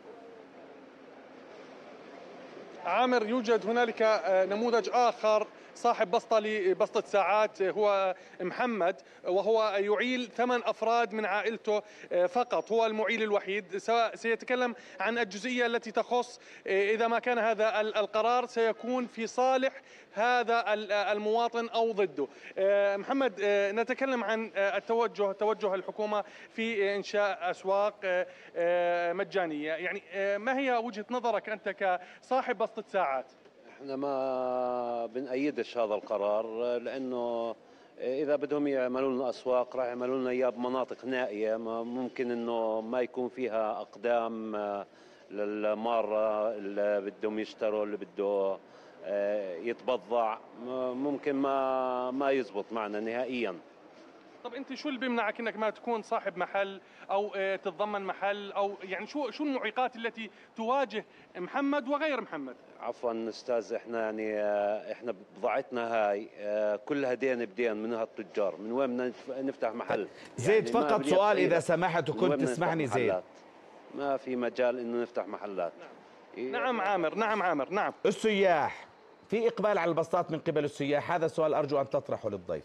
عامر، يوجد هنالك نموذج آخر صاحب بسطة لبسطة ساعات، هو محمد، وهو يعيل 8 أفراد من عائلته فقط، هو المعيل الوحيد. سيتكلم عن الجزئية التي تخص إذا ما كان هذا القرار سيكون في صالح هذا المواطن أو ضده. محمد، نتكلم عن توجه الحكومة في إنشاء أسواق مجانية، يعني ما هي وجهة نظرك أنت كصاحب بسطة ساعات؟ احنا ما بنأيدش هذا القرار، لأنه إذا بدهم يعملوا لنا أسواق راح يعملوا لنا إياه بمناطق نائية، ممكن إنه ما يكون فيها أقدام للمارة اللي بدهم يشتروا، اللي بده يتبضع، ممكن ما يزبط معنا نهائيا. طب انت شو اللي بيمنعك انك ما تكون صاحب محل او تتضمن محل، او يعني شو المعيقات التي تواجه محمد وغير محمد؟ عفوا استاذ، احنا بضاعتنا هاي كلها دين بدين من هالتجار، من وين بدنا نفتح محل؟ زيد يعني فقط سؤال اذا سمحت وكنت تسمعني زيد، ما في مجال انه نفتح محلات. نعم عامر، نعم عامر، نعم. السياح، في اقبال على البسطات من قبل السياح؟ هذا سؤال ارجو ان تطرحه للضيف.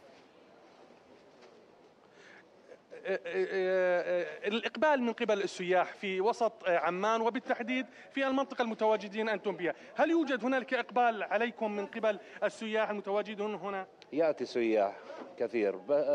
الإقبال من قبل السياح في وسط عمان وبالتحديد في المنطقة المتواجدين أنتم بها، هل يوجد هنالك إقبال عليكم من قبل السياح المتواجدون هنا؟ يأتي سياح كثير،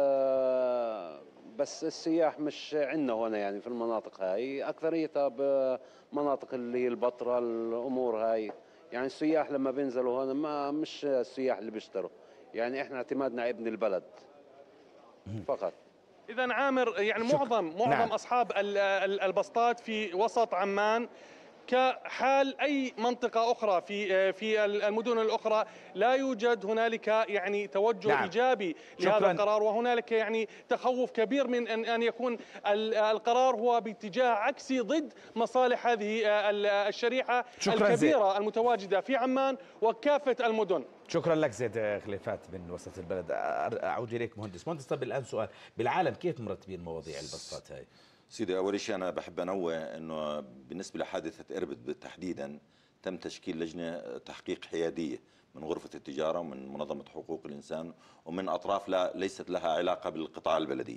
بس السياح مش عندنا هنا، يعني في المناطق هاي أكثريتها بمناطق اللي هي البطرة، الأمور هاي. يعني السياح لما بينزلوا هنا مش السياح اللي بيشتروا، يعني إحنا اعتمادنا ابن البلد فقط. إذا عامر، يعني معظم أصحاب البسطات في وسط عمان كحال أي منطقة أخرى في المدن الأخرى، لا يوجد هنالك يعني توجه إيجابي لهذا القرار، وهنالك يعني تخوف كبير من أن يكون القرار هو باتجاه عكسي ضد مصالح هذه الشريحة الكبيرة المتواجدة في عمان وكافة المدن. شكرا لك زيد خليفات من وسط البلد. أعود إليك مهندس. طب الآن سؤال، بالعالم كيف مرتبين مواضيع البسطات هاي؟ سيدي، أول شيء أنا بحب أنوه أنه بالنسبة لحادثة إربد تحديدا تم تشكيل لجنة تحقيق حيادية من غرفة التجارة ومن منظمة حقوق الإنسان ومن أطراف ليست لها علاقة بالقطاع البلدي.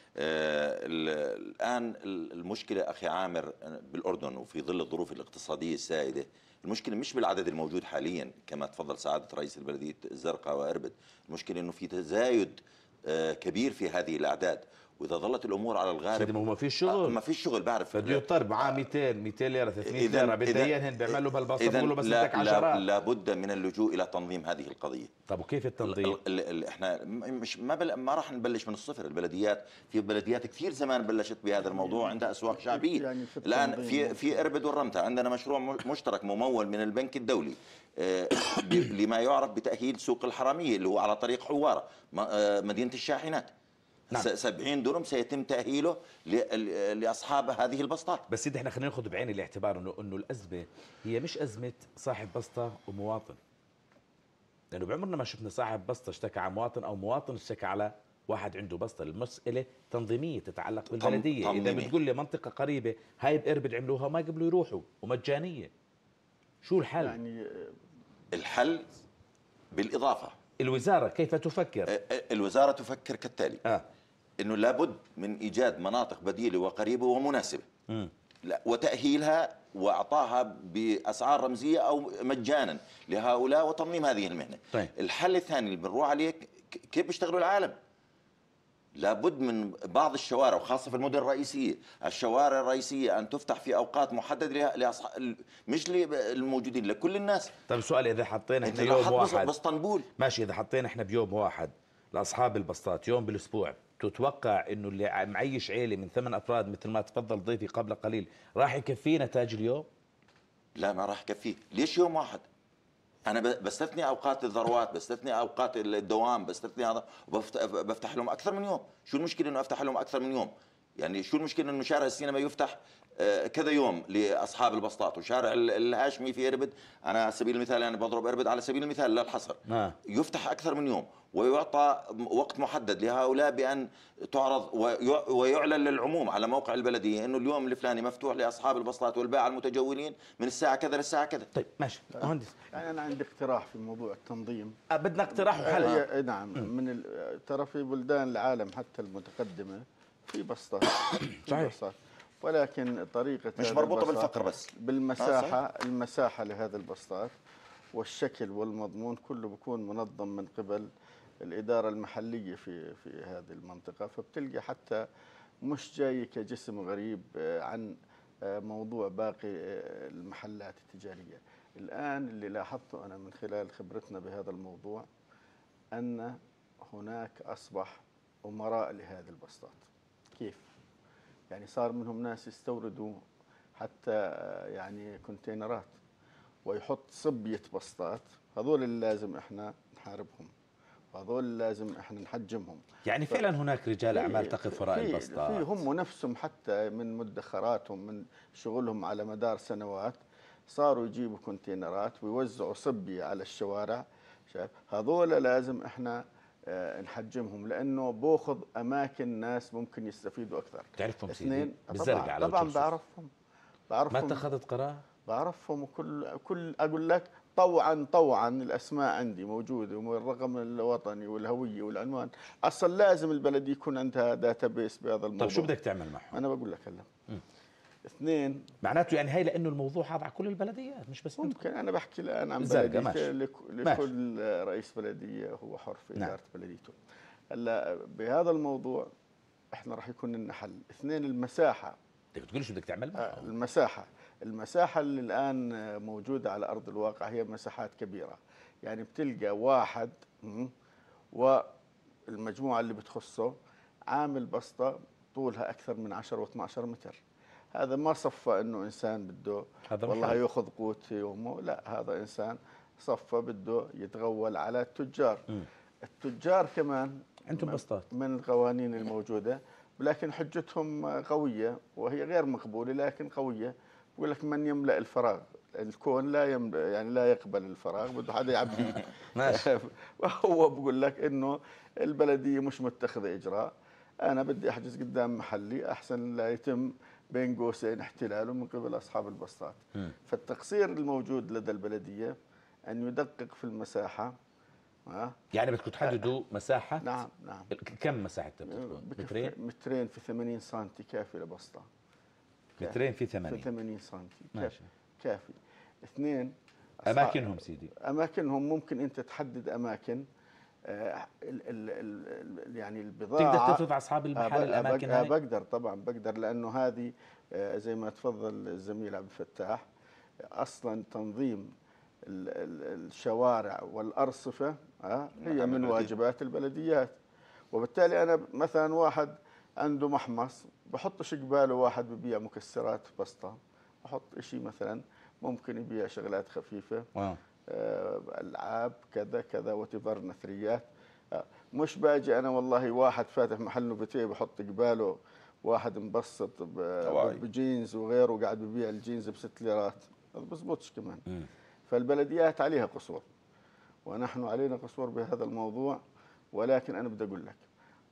الآن المشكلة أخي عامر بالأردن وفي ظل الظروف الاقتصادية السائدة، المشكلة مش بالعدد الموجود حاليا كما تفضل سعادة رئيس البلدية الزرقاء وإربد، المشكلة أنه في تزايد كبير في هذه الأعداد، واذا ظلت الامور على الغارب ما فيش شغل، ما فيش شغل. بعرف بده يضطر معاه 200 ليره 300 ليره بديا هن بيعملوا بالبسطه، بيقولوا بس بدك عشرات. لابد من اللجوء الى تنظيم هذه القضيه. طب وكيف التنظيم؟ احنا مش ما راح نبلش من الصفر. البلديات، في بلديات كثير زمان بلشت بهذا الموضوع، عندها اسواق شعبيه. يعني الان في اربد والرمته عندنا مشروع مشترك ممول من البنك الدولي لما يعرف بتاهيل سوق الحراميه اللي هو على طريق حواره مدينه الشاحنات. 70 دونم سيتم تأهيله لأصحاب هذه البسطات. بس سيدي، احنا خلينا ناخذ بعين الاعتبار انه الأزمة هي مش أزمة صاحب بسطة ومواطن، لأنه بعمرنا ما شفنا صاحب بسطة اشتكى على مواطن أو مواطن اشتكى على واحد عنده بسطة. المسألة تنظيمية تتعلق بالبلدية. إذا تنظيمية. بتقول لي منطقة قريبة هاي بإربد عملوها ما قبلوا يروحوا ومجانية، شو الحل؟ يعني الحل بالإضافة. الوزارة كيف تفكر؟ الوزارة تفكر كالتالي: أنه لابد من إيجاد مناطق بديلة وقريبة ومناسبة، وتأهيلها وإعطاها بأسعار رمزية أو مجانا لهؤلاء وتنظيم هذه المهنة. طيب. الحل الثاني اللي بنروح عليه كيف بيشتغلوا العالم. لابد من بعض الشوارع وخاصة في المدن الرئيسية، الشوارع الرئيسية أن تفتح في أوقات محددة مش للموجودين، لكل الناس. طيب سؤال، إذا حطينا أنت احنا لو يوم حط واحد باسطنبول ماشي، إذا حطينا احنا بيوم واحد لأصحاب البسطات يوم بالأسبوع، تتوقع إنه اللي معيش عيلة من 8 أفراد مثل ما تفضل ضيفي قبل قليل راح يكفيه نتاج اليوم؟ لا، ما راح يكفيه. ليش يوم واحد؟ أنا بستثني أوقات الذروات، بستثني أوقات الدوام، بستثني هذا، وبفتح لهم أكثر من يوم. شو المشكلة إنه أفتح لهم أكثر من يوم؟ يعني شو المشكلة إنه شارع السينما يفتح كذا يوم لأصحاب البسطات، وشارع الهاشمي في إربد، أنا على سبيل المثال يعني بضرب إربد على سبيل المثال لا الحصر، يفتح أكثر من يوم، ويعطى وقت محدد لهؤلاء بأن تعرض ويعلن للعموم على موقع البلدية إنه اليوم الفلاني مفتوح لأصحاب البسطات والباعة المتجولين من الساعة كذا للساعة كذا. طيب ماشي مهندس، يعني أنا عندي اقتراح في موضوع التنظيم. بدنا اقتراح وحل. نعم. من ترى في بلدان العالم حتى المتقدمة في بسطات صحيح، ولكن طريقة مش مربوطة بالفقر بس بالمساحة. المساحة لهذا البسطات والشكل والمضمون كله بيكون منظم من قبل الإدارة المحلية في هذه المنطقة، فبتلقى حتى مش جاي كجسم غريب عن موضوع باقي المحلات التجارية. الآن اللي لاحظته أنا من خلال خبرتنا بهذا الموضوع أن هناك أصبح أمراء لهذه البسطات. كيف؟ يعني صار منهم ناس يستوردوا حتى يعني كونتينرات ويحط صبية بسطات. هذول اللي لازم احنا نحاربهم، وهذول اللي لازم احنا نحجمهم. يعني فعلا هناك رجال اعمال تقف وراء البسطات، في هم نفسهم حتى من مدخراتهم من شغلهم على مدار سنوات صاروا يجيبوا كونتينرات ويوزعوا صبية على الشوارع. شايف؟ هذول لازم احنا نحجمهم لانه باخذ اماكن ناس ممكن يستفيدوا اكثر. تعرفهم اثنين بالزرقاء على طبعا بعرفهم ما اتخذت قرار؟ بعرفهم، وكل اقول لك طوعا الاسماء عندي موجوده والرقم الوطني والهويه والعنوان. اصلا لازم البلد يكون عندها داتابيس بهذا الموضوع. طيب شو بدك تعمل معهم؟ انا بقول لك هلا. اثنين، معناته يعني هي لانه الموضوع هذا على كل البلديات مش بس ممكن انا بحكي الان عن بلدية. لكل رئيس بلديه هو حر في اداره بلديته. هلا بهذا الموضوع احنا راح يكون لنا حل. اثنين، المساحه. بدك تقول شو بدك تعمل معهم؟ المساحه اللي الان موجوده على ارض الواقع هي مساحات كبيره. يعني بتلقى واحد والمجموعه اللي بتخصه عامل بسطه طولها اكثر من 10 و12 متر. هذا ما صفى انه انسان بده والله ياخذ قوت يومه، لا، هذا انسان صفى بده يتغول على التجار. التجار كمان عندهم بسطات من القوانين الموجوده، ولكن حجتهم قويه وهي غير مقبوله لكن قويه. بقول لك من يملا الفراغ، الكون لا يعني لا يقبل الفراغ، بده حدا يعبيه. وهو بقول لك انه البلديه مش متخذه اجراء، انا بدي احجز قدام محلي احسن لا يتم بين قوسين احتلاله من قبل أصحاب البسطات. فالتقصير الموجود لدى البلدية أن يدقق في المساحة. يعني بدكم تحددوا مساحة؟ نعم. كم مساحة بتكون؟ مترين في 80 سنتي كافي لبسطة. مترين في 80 سنتي كافي. اثنين، أماكنهم سيدي، أماكنهم ممكن أنت تحدد أماكن يعني البضاعة. تقدر تفرض على أصحاب المحل الأماكن هاي؟ بقدر طبعا بقدر، لأنه هذه زي ما تفضل الزميل عبد الفتاح أصلا تنظيم الشوارع والأرصفة هي من واجبات البلديات. وبالتالي أنا مثلا واحد عنده محمص بحطش قباله واحد ببيع مكسرات بسطة، بحط إشي مثلا ممكن يبيع شغلات خفيفة ألعاب كذا كذا وتبر نثريات. مش باجي أنا والله واحد فاتح محل نوبتيه بحط قباله واحد مبسط بجينز وغيره قاعد ببيع الجينز ب6 ليرات، هذا بزبطش كمان. فالبلديات عليها قصور ونحن علينا قصور بهذا الموضوع. ولكن أنا بدي أقول لك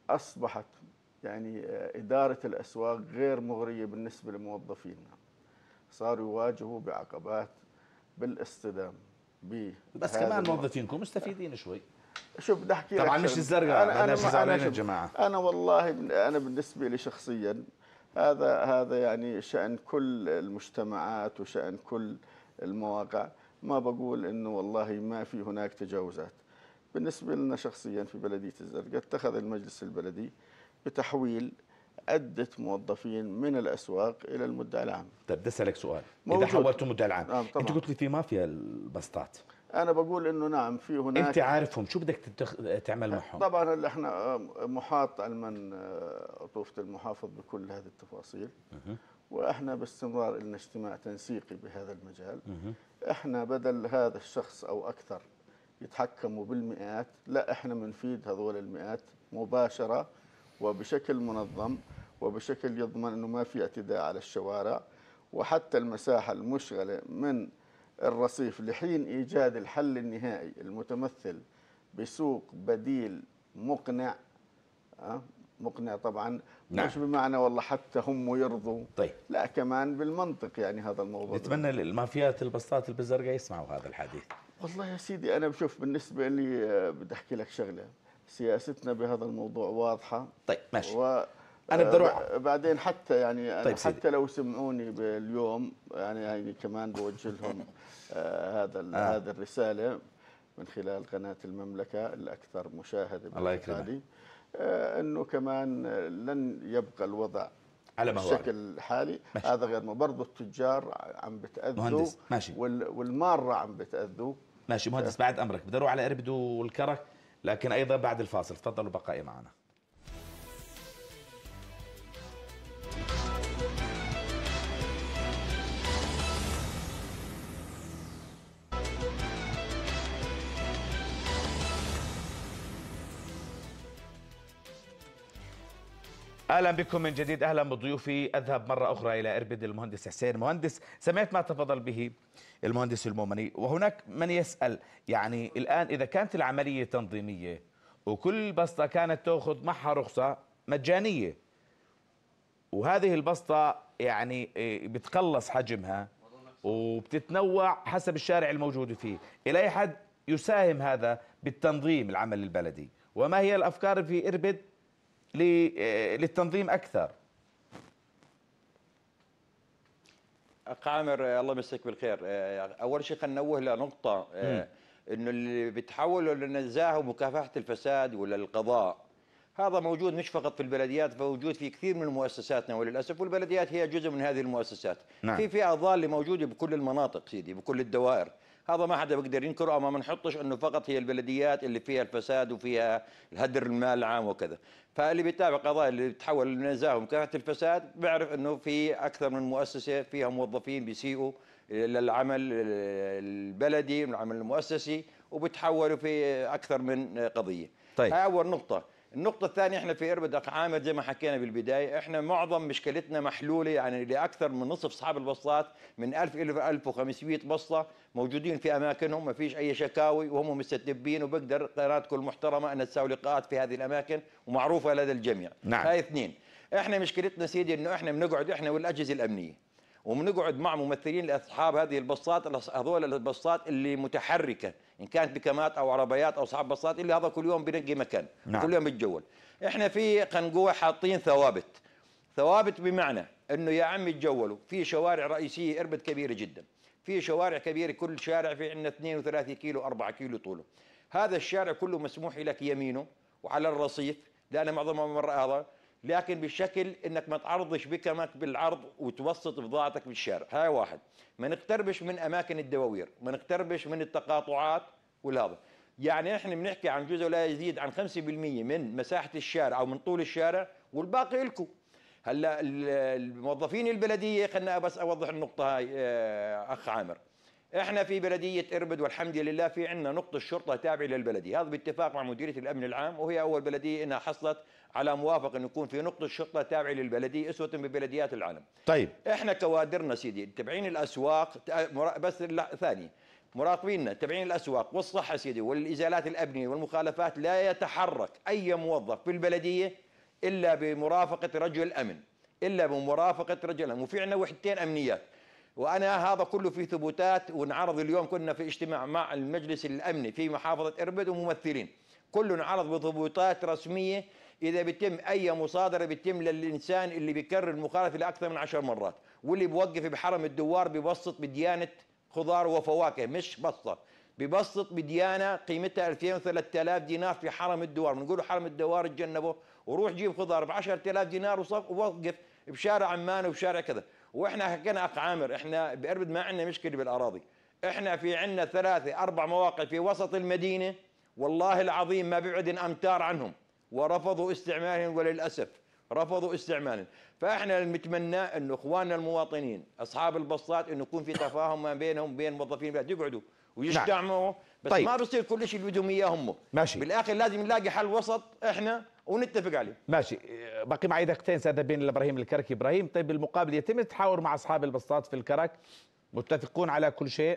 أصبحت يعني إدارة الأسواق غير مغرية بالنسبة لموظفينا، صاروا يواجهوا بعقبات بالاصطدام بس كمان موظفينكم مستفيدين شوي. شوف بدي احكي لك طبعا مش الزرقاء، بدناش زعلانين يا جماعه. انا والله انا بالنسبه لي شخصيا هذا يعني شأن كل المجتمعات وشأن كل المواقع. ما بقول انه والله ما في هناك تجاوزات. بالنسبه لنا شخصيا في بلديه الزرقاء اتخذ المجلس البلدي بتحويل عدة موظفين من الأسواق إلى المدعي العام. طيب بدي أسألك سؤال، إذا حولتوا مدعي العام، أنت قلت لي في مافيا البسطات. أنا بقول إنه نعم في هناك. أنت عارفهم، شو بدك تعمل معهم؟ طبعا هلا احنا محاط علما طوفة المحافظ بكل هذه التفاصيل، واحنا باستمرار لنا اجتماع تنسيقي بهذا المجال. احنا بدل هذا الشخص أو أكثر يتحكموا بالمئات، لا احنا بنفيد هذول المئات مباشرة وبشكل منظم وبشكل يضمن انه ما في اعتداء على الشوارع، وحتى المساحه المشغله من الرصيف لحين ايجاد الحل النهائي المتمثل بسوق بديل مقنع. مقنع طبعا نعم. مش بمعنى والله حتى هم يرضوا، طيب لا كمان بالمنطق يعني هذا الموضوع. نتمنى المافيات البسطات اللي بالزرقاء يسمعوا هذا الحديث. والله يا سيدي انا بشوف بالنسبه لي بدي احكي لك شغله، سياستنا بهذا الموضوع واضحة. طيب ماشي. أنا بدي أروح بعدين حتى يعني أنا طيب حتى لو سمعوني باليوم يعني كمان بوجه لهم هذا الرسالة من خلال قناة المملكة الأكثر مشاهدة. الله يكرمك. إنه كمان لن يبقى الوضع على ما هو بالشكل الحالي. ماشي. هذا غير ما برضه التجار عم بتأذوا ماشي. والمارة عم بتأذوا. ماشي مهندس، بعد أمرك بدي أروح على إربد والكرك، لكن أيضا بعد الفاصل. تفضلوا بقائي معنا. اهلا بكم من جديد، اهلا بضيوفي. اذهب مره اخرى الى اربد المهندس حسين. مهندس، سمعت ما تفضل به المهندس المومني، وهناك من يسال يعني الان اذا كانت العمليه تنظيميه وكل بسطه كانت تاخذ معها رخصه مجانيه، وهذه البسطه يعني بتقلص حجمها وبتتنوع حسب الشارع الموجود فيه، الى اي حد يساهم هذا بالتنظيم العمل البلدي؟ وما هي الافكار في اربد للتنظيم أكثر؟ أخ عامر الله يمسك بالخير. أول شيء خلينا ننوه لنقطة، إنه اللي بتحولوا للنزاهة ومكافحة الفساد ولا القضاء هذا موجود مش فقط في البلديات، موجود في كثير من مؤسساتنا وللأسف، والبلديات هي جزء من هذه المؤسسات. نعم. في فئة ضالة موجودة بكل المناطق سيدي، بكل الدوائر، هذا ما حدا بيقدر ينكره. ما بنحطش انه فقط هي البلديات اللي فيها الفساد وفيها الهدر المال العام وكذا. فاللي بيتابع قضايا اللي بتحول للنزاهه ومكافحه الفساد بيعرف انه في اكثر من مؤسسه فيها موظفين بيسيئوا للعمل البلدي والعمل المؤسسي وبتحولوا في اكثر من قضيه. طيب. هاي اول نقطه. النقطة الثانية، احنا في اربد اخ عامر زي ما حكينا بالبداية، احنا معظم مشكلتنا محلولة، يعني لأكثر من نصف أصحاب البسطات من 1000 إلى 1500 بسطة موجودين في أماكنهم، ما فيش أي شكاوي وهم مستتبين، وبقدر قناتكم المحترمة أن تساوي لقاءات في هذه الأماكن ومعروفة لدى الجميع. نعم. هاي اثنين. احنا مشكلتنا سيدي إنه احنا بنقعد احنا والأجهزة الأمنية وبنقعد مع ممثلين لاصحاب هذه البسطات، هذول البسطات اللي متحركه ان كانت بكامات او عربيات او اصحاب بسطات اللي هذا كل يوم بنقي مكان. نعم. كل يوم بتجول. احنا في قنقوه حاطين ثوابت بمعنى انه يا عمي تجولوا في شوارع رئيسيه اربد كبيره جدا، في شوارع كبيره كل شارع في عندنا 2 و3 كيلو 4 كيلو طوله. هذا الشارع كله مسموح لك يمينه وعلى الرصيف، لان معظم المرة هذا، لكن بشكل انك ما تعرضش بكمك بالعرض وتوسط بضاعتك بالشارع. هاي واحد. ما نقتربش من اماكن الدواوير، ما نقتربش من التقاطعات والهذا. يعني احنا بنحكي عن جزء لا يزيد عن 5% من مساحه الشارع او من طول الشارع، والباقي لكم. هلا الموظفين البلديه، خلنا بس اوضح النقطه هاي اخ عامر. احنا في بلديه اربد والحمد لله في عندنا نقطه شرطه تابعه للبلديه، هذا باتفاق مع مديريه الامن العام، وهي اول بلديه انها حصلت على موافقه انه يكون في نقطه شرطه تابعه للبلديه اسوه ببلديات العالم. طيب احنا كوادرنا سيدي تبعين الاسواق، بس ثاني مراقبيننا تبعين الاسواق والصحه سيدي والازالات الابنيه والمخالفات، لا يتحرك اي موظف في البلديه الا بمرافقه رجل امن، الا بمرافقه رجل امن، وفي عندنا وحدتين امنيات، وانا هذا كله في ثبوتات، ونعرض اليوم كنا في اجتماع مع المجلس الامني في محافظه اربد وممثلين، كله نعرض بثبوتات رسميه. اذا بيتم اي مصادره بيتم للانسان اللي بيكرر المخالفه لاكثر من 10 مرات، واللي بوقف بحرم الدوار ببسط بديانه خضار وفواكه، مش بسطه، ببسط بديانه قيمتها 2000 و3000 دينار في حرم الدوار، بنقول حرم الدوار تجنبه وروح جيب خضار ب 10000 دينار ووقف بشارع عمان وبشارع كذا. واحنا حكينا اخ عامر، احنا باربد ما عندنا مشكله بالاراضي، احنا في عندنا 3 4 مواقع في وسط المدينه والله العظيم ما بيبعد امتار عنهم، ورفضوا استعمالهم، وللاسف رفضوا استعمالهم. فاحنا نتمنى انه اخواننا المواطنين اصحاب البسطات انه يكون في تفاهم ما بينهم وبين موظفين البلد، يقعدوا ويجتمعوا. بس طيب. ما بصير كل شيء اللي بدهم اياه هم، ماشي. بالاخر لازم نلاقي حل وسط احنا ونتفق عليه. ماشي. باقي معي دقيقتين سادة بين ابراهيم الكركي. ابراهيم، طيب بالمقابل يتم التحاور مع اصحاب البسطات في الكرك؟ متفقون على كل شيء؟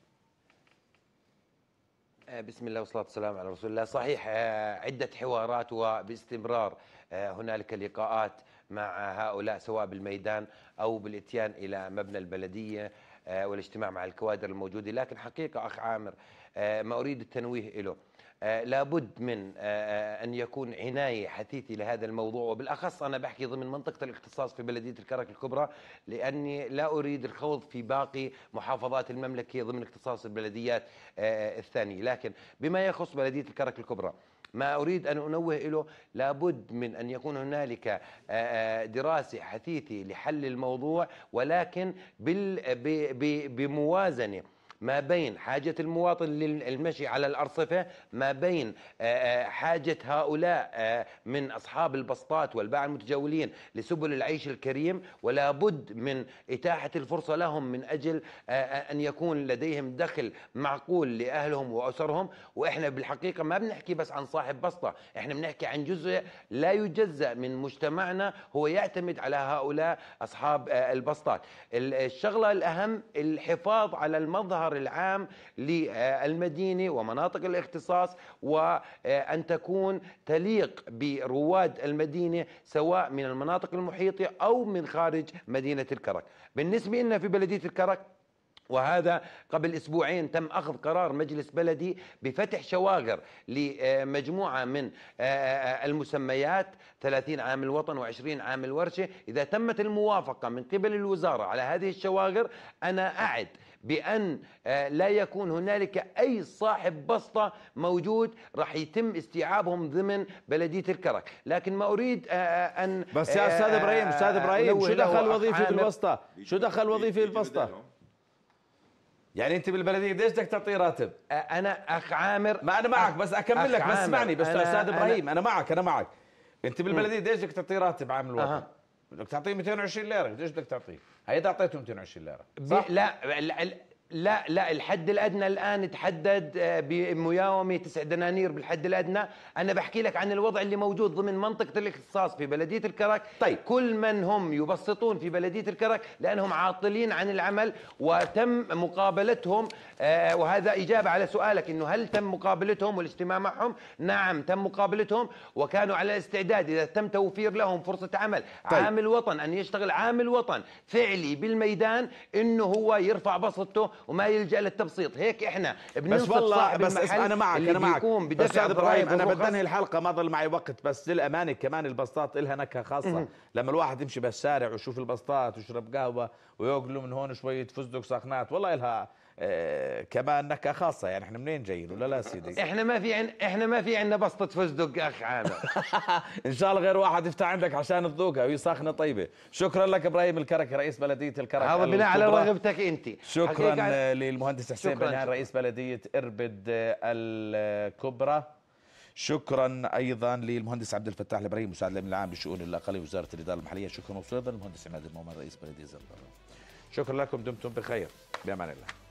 بسم الله والصلاة والسلام على رسول الله. صحيح عدة حوارات وباستمرار هنالك لقاءات مع هؤلاء سواء بالميدان أو بالإتيان إلى مبنى البلدية والاجتماع مع الكوادر الموجودة. لكن حقيقة أخ عامر ما أريد التنويه له، لابد من أن يكون عناية حثيثة لهذا الموضوع، وبالأخص أنا بحكي ضمن منطقة الاختصاص في بلدية الكرك الكبرى، لأني لا أريد الخوض في باقي محافظات المملكة ضمن اختصاص البلديات الثانية. لكن بما يخص بلدية الكرك الكبرى ما أريد أن أنوه له، لابد من أن يكون هنالك دراسة حثيثة لحل الموضوع، ولكن بموازنة ما بين حاجة المواطن للمشي على الأرصفة، ما بين حاجة هؤلاء من أصحاب البسطات والباعة المتجولين لسبل العيش الكريم، ولا بد من إتاحة الفرصة لهم من أجل أن يكون لديهم دخل معقول لأهلهم وأسرهم. وإحنا بالحقيقة ما بنحكي بس عن صاحب بسطة، إحنا بنحكي عن جزء لا يجزأ من مجتمعنا هو يعتمد على هؤلاء أصحاب البسطات. الشغلة الأهم الحفاظ على المظهر العام للمدينة ومناطق الاختصاص، وأن تكون تليق برواد المدينة سواء من المناطق المحيطة أو من خارج مدينة الكرك. بالنسبة لنا في بلدية الكرك، وهذا قبل أسبوعين تم أخذ قرار مجلس بلدي بفتح شواغر لمجموعة من المسميات 30 عام الوطن و20 عام الورشة. إذا تمت الموافقة من قبل الوزارة على هذه الشواغر، أنا أعد بأن لا يكون هنالك أي صاحب بسطة موجود، راح يتم استيعابهم ضمن بلدية الكرك. لكن ما أريد أن بس يا أستاذ إبراهيم شو دخل وظيفة البسطة؟ شو دخل وظيفة البسطة؟ يعني انت بالبلديه ليش بدك تعطيه راتب؟ انا اخ عامر، ما انا معك بس اكمل لك، بس اسمعني بس استاذ ابراهيم، انا معك. انت بالبلديه ليش بدك تعطيه راتب عامل الوطن؟ بدك تعطيه 220 ليره، ليش بدك تعطيه؟ هيدا اعطيته 220 ليره صح؟ لا الحد الادنى الان تحدد بمياومه 9 دنانير بالحد الادنى. انا بحكي لك عن الوضع اللي موجود ضمن منطقه الاختصاص في بلديه الكرك. طيب كل من هم يبسطون في بلديه الكرك لانهم عاطلين عن العمل وتم مقابلتهم، وهذا اجابه على سؤالك انه هل تم مقابلتهم والاجتماع معهم؟ نعم تم مقابلتهم، وكانوا على الاستعداد اذا تم توفير لهم فرصه عمل عامل وطن ان يشتغل عامل وطن فعلي بالميدان، انه هو يرفع بسطته وما يلجأ للتبسيط. هيك احنا بننصف صاحب بس المحل انا معك بس استاذ ابراهيم، انا بدي انهي الحلقه ما ضل معي وقت. بس للامانه كمان البسطات لها نكهه خاصه. لما الواحد يمشي بالشارع ويشوف البسطات ويشرب قهوه وياكلوا من هون شويه فستق ساخنات، والله لها كمان نكهه خاصه. يعني احنا منين جايين ولا لا سيدي؟ احنا ما في عندنا بسطه فستق اخ عامر. ان شاء الله غير واحد يفتح عندك عشان تذوقها وهي ساخنه طيبه. شكرا لك ابراهيم الكركي رئيس بلديه الكرك. هذا بناء على رغبتك انت. شكرا للمهندس حسين بنيان رئيس بلديه اربد الكبرى. شكرا ايضا للمهندس عبد الفتاح الابراهيم مساعد الامين العام للشؤون الاقليه وزاره الاداره المحليه. شكرا وصودا للمهندس عماد المؤمن رئيس بلديه زرقاء. شكرا لكم، دمتم بخير، بامان الله.